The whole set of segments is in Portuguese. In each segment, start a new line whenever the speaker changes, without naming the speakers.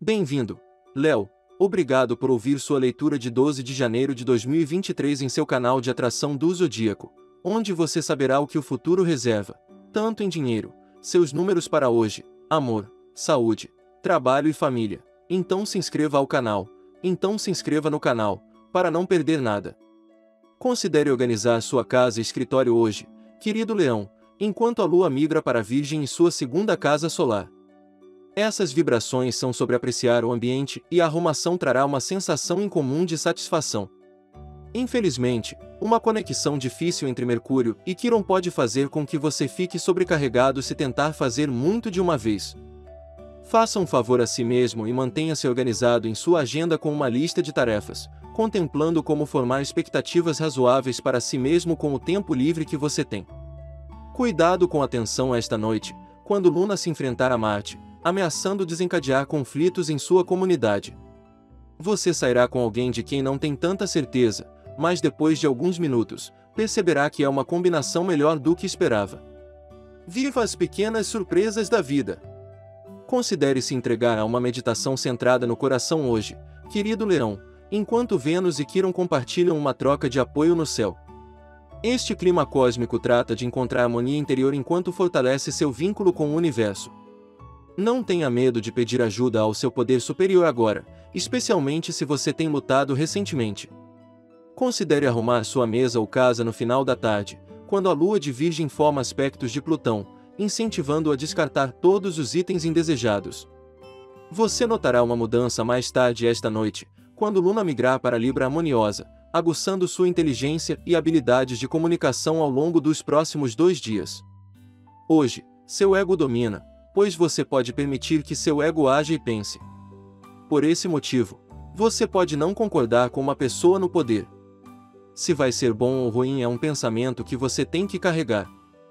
Bem-vindo, Léo. Obrigado por ouvir sua leitura de 12 de janeiro de 2023 em seu canal de atração do Zodíaco, onde você saberá o que o futuro reserva, tanto em dinheiro, seus números para hoje, amor, saúde, trabalho e família. Então se inscreva no canal, para não perder nada. Considere organizar sua casa e escritório hoje, querido Leão, enquanto a Lua migra para a Virgem em sua segunda casa solar. Essas vibrações são sobre apreciar o ambiente e a arrumação trará uma sensação incomum de satisfação. Infelizmente, uma conexão difícil entre Mercúrio e Quirón pode fazer com que você fique sobrecarregado se tentar fazer muito de uma vez. Faça um favor a si mesmo e mantenha-se organizado em sua agenda com uma lista de tarefas, contemplando como formar expectativas razoáveis para si mesmo com o tempo livre que você tem. Cuidado com a tensão esta noite, quando Luna se enfrentar a Marte, ameaçando desencadear conflitos em sua comunidade. Você sairá com alguém de quem não tem tanta certeza, mas depois de alguns minutos, perceberá que é uma combinação melhor do que esperava. Viva as pequenas surpresas da vida! Considere se entregar a uma meditação centrada no coração hoje, querido Leão, enquanto Vênus e Quirón compartilham uma troca de apoio no céu. Este clima cósmico trata de encontrar harmonia interior enquanto fortalece seu vínculo com o universo. Não tenha medo de pedir ajuda ao seu poder superior agora, especialmente se você tem lutado recentemente. Considere arrumar sua mesa ou casa no final da tarde, quando a Lua de Virgem forma aspectos de Plutão, incentivando-o a descartar todos os itens indesejados. Você notará uma mudança mais tarde esta noite, quando Luna migrar para Libra harmoniosa, aguçando sua inteligência e habilidades de comunicação ao longo dos próximos 2 dias. Hoje, seu ego domina, pois você pode permitir que seu ego haja e pense. Por esse motivo, você pode não concordar com uma pessoa no poder. Se vai ser bom ou ruim é um pensamento que você tem que carregar.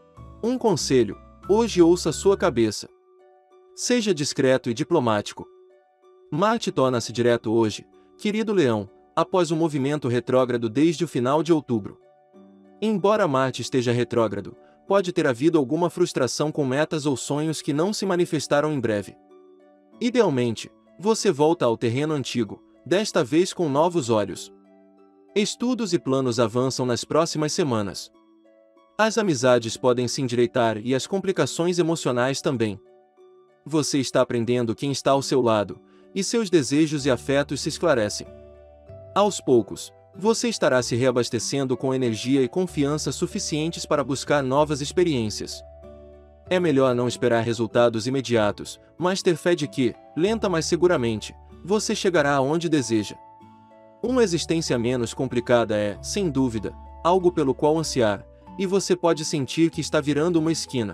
Um conselho: hoje ouça sua cabeça. Seja discreto e diplomático. Marte torna-se direto hoje, querido Leão, após o movimento retrógrado desde o final de outubro. Embora Marte esteja retrógrado, pode ter havido alguma frustração com metas ou sonhos que não se manifestaram em breve. Idealmente, você volta ao terreno antigo, desta vez com novos olhos. Estudos e planos avançam nas próximas semanas. As amizades podem se endireitar e as complicações emocionais também. Você está aprendendo quem está ao seu lado, e seus desejos e afetos se esclarecem. Aos poucos, você estará se reabastecendo com energia e confiança suficientes para buscar novas experiências. É melhor não esperar resultados imediatos, mas ter fé de que, lenta mas seguramente, você chegará aonde deseja. Uma existência menos complicada é, sem dúvida, algo pelo qual ansiar, e você pode sentir que está virando uma esquina.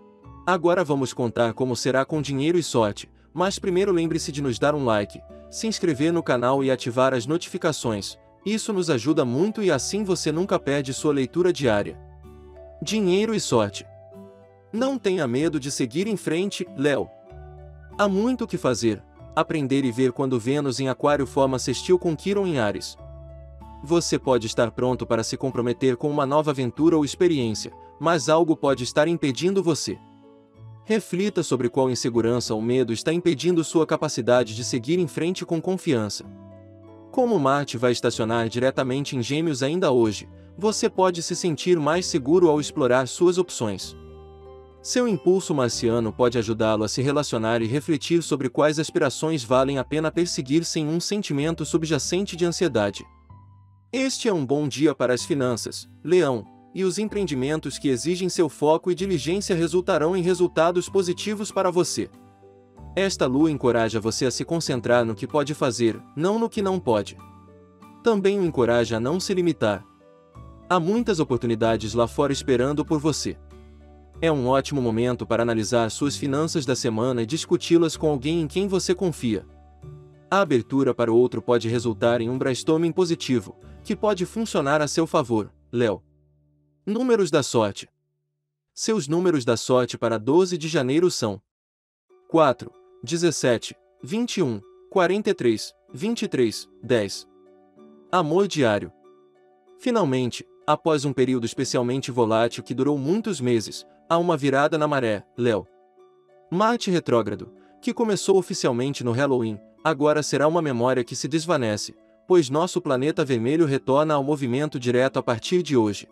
Agora vamos contar como será com dinheiro e sorte, mas primeiro lembre-se de nos dar um like, se inscrever no canal e ativar as notificações. Isso nos ajuda muito e assim você nunca perde sua leitura diária. Dinheiro e sorte. Não tenha medo de seguir em frente, Léo. Há muito o que fazer, aprender e ver quando Vênus em Aquário forma sextil com Quirón em Áries. Você pode estar pronto para se comprometer com uma nova aventura ou experiência, mas algo pode estar impedindo você. Reflita sobre qual insegurança ou medo está impedindo sua capacidade de seguir em frente com confiança. Como Marte vai estacionar diretamente em Gêmeos ainda hoje, você pode se sentir mais seguro ao explorar suas opções. Seu impulso marciano pode ajudá-lo a se relacionar e refletir sobre quais aspirações valem a pena perseguir sem um sentimento subjacente de ansiedade. Este é um bom dia para as finanças, Leão, e os empreendimentos que exigem seu foco e diligência resultarão em resultados positivos para você. Esta lua encoraja você a se concentrar no que pode fazer, não no que não pode. Também o encoraja a não se limitar. Há muitas oportunidades lá fora esperando por você. É um ótimo momento para analisar suas finanças da semana e discuti-las com alguém em quem você confia. A abertura para o outro pode resultar em um brainstorming positivo, que pode funcionar a seu favor, Léo. Números da sorte. Seus números da sorte para 12 de janeiro são 4, 17, 21, 43, 23, 10. Amor diário. Finalmente, após um período especialmente volátil que durou muitos meses, há uma virada na maré, Léo. Marte retrógrado, que começou oficialmente no Halloween, agora será uma memória que se desvanece, pois nosso planeta vermelho retorna ao movimento direto a partir de hoje.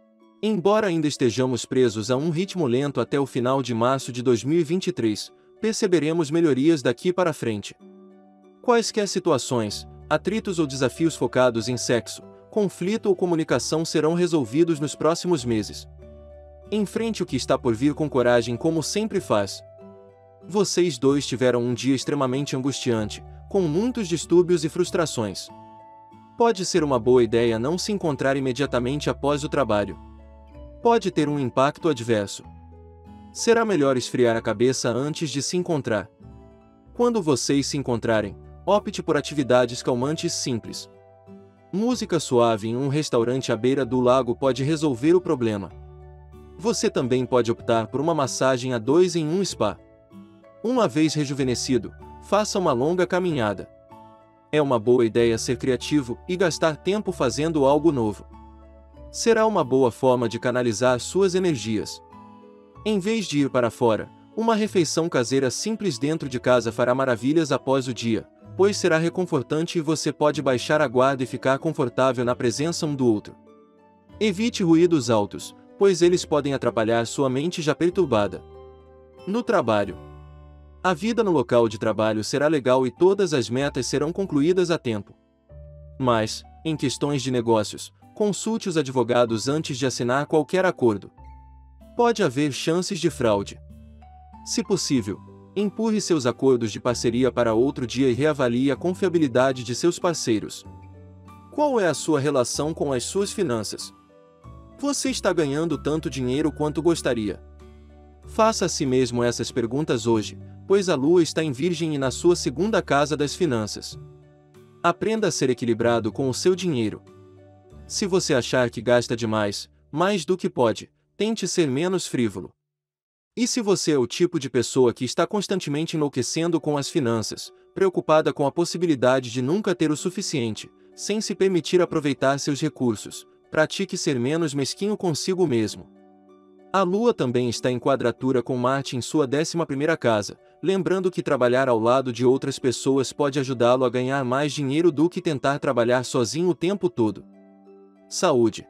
Embora ainda estejamos presos a um ritmo lento até o final de março de 2023, perceberemos melhorias daqui para frente. Quaisquer situações, atritos ou desafios focados em sexo, conflito ou comunicação serão resolvidos nos próximos meses. Enfrente o que está por vir com coragem como sempre faz. Vocês dois tiveram um dia extremamente angustiante, com muitos distúrbios e frustrações. Pode ser uma boa ideia não se encontrar imediatamente após o trabalho. Pode ter um impacto adverso. Será melhor esfriar a cabeça antes de se encontrar. Quando vocês se encontrarem, opte por atividades calmantes simples. Música suave em um restaurante à beira do lago pode resolver o problema. Você também pode optar por uma massagem a dois em um spa. Uma vez rejuvenescido, faça uma longa caminhada. É uma boa ideia ser criativo e gastar tempo fazendo algo novo. Será uma boa forma de canalizar suas energias. Em vez de ir para fora, uma refeição caseira simples dentro de casa fará maravilhas após o dia, pois será reconfortante e você pode baixar a guarda e ficar confortável na presença um do outro. Evite ruídos altos, pois eles podem atrapalhar sua mente já perturbada. No trabalho. A vida no local de trabalho será legal e todas as metas serão concluídas a tempo. Mas, em questões de negócios, consulte os advogados antes de assinar qualquer acordo. Pode haver chances de fraude. Se possível, empurre seus acordos de parceria para outro dia e reavalie a confiabilidade de seus parceiros. Qual é a sua relação com as suas finanças? Você está ganhando tanto dinheiro quanto gostaria? Faça a si mesmo essas perguntas hoje, pois a Lua está em Virgem e na sua segunda casa das finanças. Aprenda a ser equilibrado com o seu dinheiro. Se você achar que gasta demais, mais do que pode, tente ser menos frívolo. E se você é o tipo de pessoa que está constantemente enlouquecendo com as finanças, preocupada com a possibilidade de nunca ter o suficiente, sem se permitir aproveitar seus recursos, pratique ser menos mesquinho consigo mesmo. A Lua também está em quadratura com Marte em sua 11ª casa, lembrando que trabalhar ao lado de outras pessoas pode ajudá-lo a ganhar mais dinheiro do que tentar trabalhar sozinho o tempo todo. Saúde.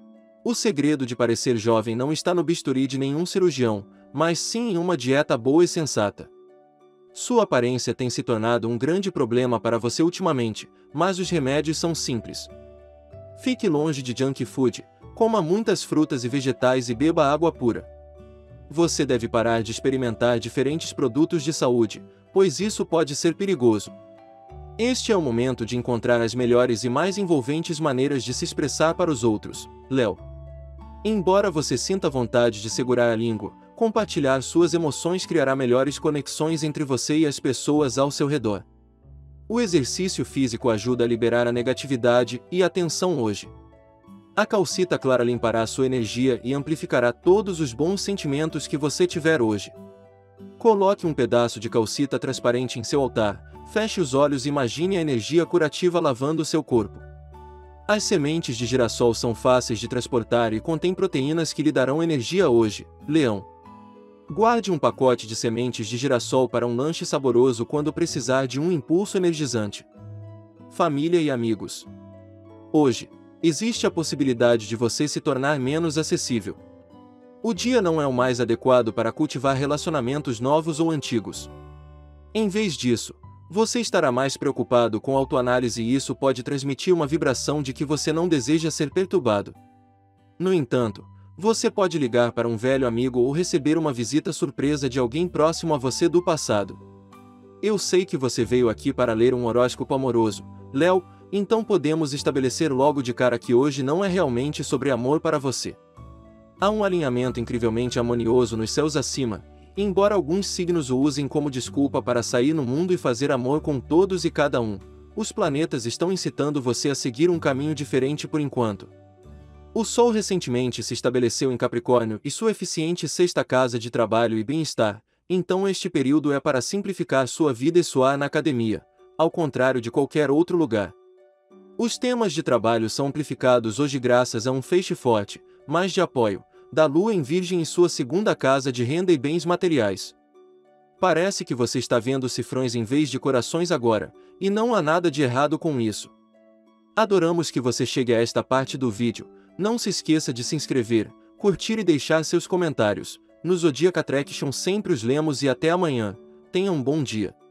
O segredo de parecer jovem não está no bisturi de nenhum cirurgião, mas sim em uma dieta boa e sensata. Sua aparência tem se tornado um grande problema para você ultimamente, mas os remédios são simples. Fique longe de junk food, coma muitas frutas e vegetais e beba água pura. Você deve parar de experimentar diferentes produtos de saúde, pois isso pode ser perigoso. Este é o momento de encontrar as melhores e mais envolventes maneiras de se expressar para os outros, Léo. Embora você sinta vontade de segurar a língua, compartilhar suas emoções criará melhores conexões entre você e as pessoas ao seu redor. O exercício físico ajuda a liberar a negatividade e a tensão hoje. A calcita clara limpará sua energia e amplificará todos os bons sentimentos que você tiver hoje. Coloque um pedaço de calcita transparente em seu altar, feche os olhos e imagine a energia curativa lavando seu corpo. As sementes de girassol são fáceis de transportar e contêm proteínas que lhe darão energia hoje, Leão. Guarde um pacote de sementes de girassol para um lanche saboroso quando precisar de um impulso energizante. Família e amigos. Hoje, existe a possibilidade de você se tornar menos acessível. O dia não é o mais adequado para cultivar relacionamentos novos ou antigos. Em vez disso, você estará mais preocupado com autoanálise e isso pode transmitir uma vibração de que você não deseja ser perturbado. No entanto, você pode ligar para um velho amigo ou receber uma visita surpresa de alguém próximo a você do passado. Eu sei que você veio aqui para ler um horóscopo amoroso, Léo, então podemos estabelecer logo de cara que hoje não é realmente sobre amor para você. Há um alinhamento incrivelmente harmonioso nos céus acima, embora alguns signos o usem como desculpa para sair no mundo e fazer amor com todos e cada um, os planetas estão incitando você a seguir um caminho diferente por enquanto. O Sol recentemente se estabeleceu em Capricórnio e sua eficiente sexta casa de trabalho e bem-estar, então este período é para simplificar sua vida e suar na academia, ao contrário de qualquer outro lugar. Os temas de trabalho são amplificados hoje graças a um feixe forte, mais de apoio, da Lua em Virgem e sua segunda casa de renda e bens materiais. Parece que você está vendo cifrões em vez de corações agora, e não há nada de errado com isso. Adoramos que você chegue a esta parte do vídeo. Não se esqueça de se inscrever, curtir e deixar seus comentários. No Zodiac Attraction sempre os lemos e até amanhã. Tenha um bom dia.